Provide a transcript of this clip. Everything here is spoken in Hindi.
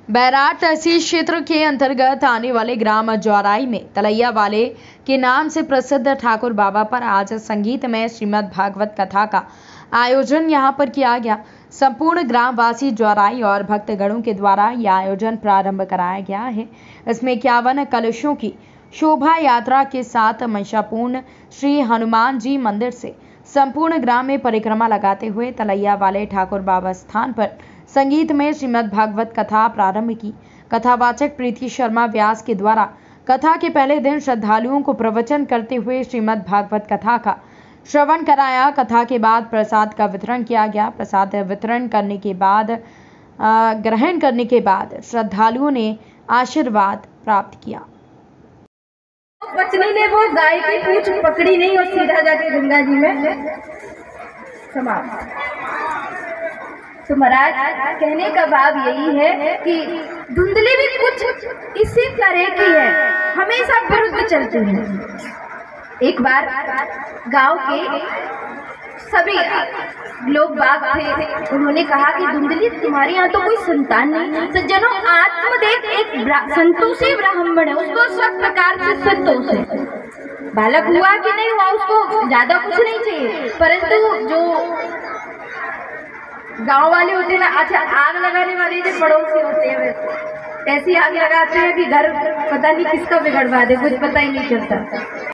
बैराट तहसील क्षेत्र के अंतर्गत आने वाले ग्राम जौराई में तलैया वाले के नाम से प्रसिद्ध ठाकुर बाबा पर आज संगीत में श्रीमद् भागवत कथा का आयोजन यहां पर किया गया। संपूर्ण ग्रामवासी जौराई और भक्तगणों के द्वारा यह आयोजन प्रारंभ कराया गया है। इसमें 51 कलशों की शोभा यात्रा के साथ महिषापूर्ण श्री हनुमान जी मंदिर से संपूर्ण ग्राम में परिक्रमा लगाते हुए तलैया वाले ठाकुर बाबा स्थान पर संगीत में श्रीमद् भागवत कथा प्रारंभ की। कथावाचक प्रीति शर्मा व्यास के द्वारा कथा के पहले दिन श्रद्धालुओं को प्रवचन करते हुए श्रीमद् भागवत कथा का श्रवण कराया। कथा के बाद प्रसाद का वितरण किया गया। प्रसाद वितरण करने के बाद ग्रहण करने के बाद श्रद्धालुओं ने आशीर्वाद प्राप्त किया। पत्नी ने वो गाय की पूंछ पकड़ी नहीं और सीधा जाके गंगा जी में समाप्त। तो महाराज कहने का भाव यही है कि धुंधली भी कुछ इसी तरह की है, हमेशा विरुद्ध चलती है। एक बार गांव के सभी लोग बाग थे, उन्होंने कहा कि धुंधली तुम्हारे यहाँ तो कोई संतान नहीं। सज्जनों, आत्मदेव एक संतोषी ब्राह्मण है, उसको सब प्रकार से संतोष है। बालक हुआ कि नहीं हुआ उसको ज्यादा कुछ नहीं चाहिए, परंतु जो गांव वाले होते हैं ना, अच्छा आग लगाने वाले जो पड़ोसी होते हैं वैसे ऐसी आग लगाते हैं कि घर पता नहीं किसका बिगड़वा दे, कुछ पता ही नहीं चलता।